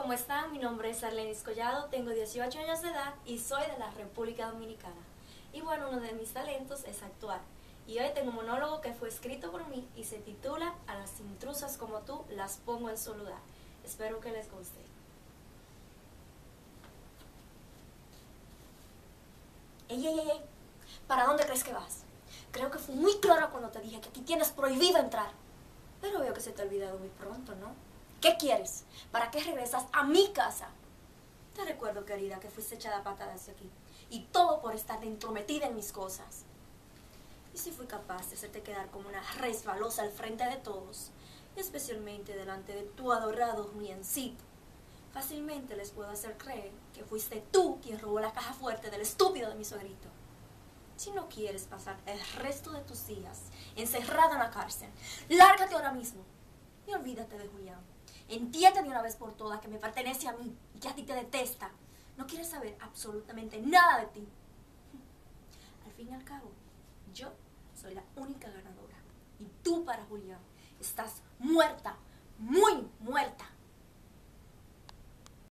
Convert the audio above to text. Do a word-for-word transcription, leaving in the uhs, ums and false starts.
¿cómo están? Mi nombre es Arlenis Collado, tengo dieciocho años de edad y soy de la República Dominicana. Y bueno, uno de mis talentos es actuar. Y hoy tengo un monólogo que fue escrito por mí y se titula A las intrusas como tú las pongo en su lugar. Espero que les guste. Ey, ey, ey, ey, ¿para dónde crees que vas? Creo que fui muy clara cuando te dije que aquí tienes prohibido entrar. Pero veo que se te ha olvidado muy pronto, ¿no? ¿Qué quieres? ¿Para qué regresas a mi casa? Te recuerdo, querida, que fuiste echada a patadas de aquí. Y todo por estar entrometida en mis cosas. Y si fui capaz de hacerte quedar como una resbalosa al frente de todos, especialmente delante de tu adorado Juliancito, fácilmente les puedo hacer creer que fuiste tú quien robó la caja fuerte del estúpido de mi suegrito. Si no quieres pasar el resto de tus días encerrado en la cárcel, lárgate ahora mismo y olvídate de Julián. Entiende de una vez por todas que me pertenece a mí y que a ti te detesta. No quiere saber absolutamente nada de ti. Al fin y al cabo, yo soy la única ganadora. Y tú, para Julián, estás muerta, muy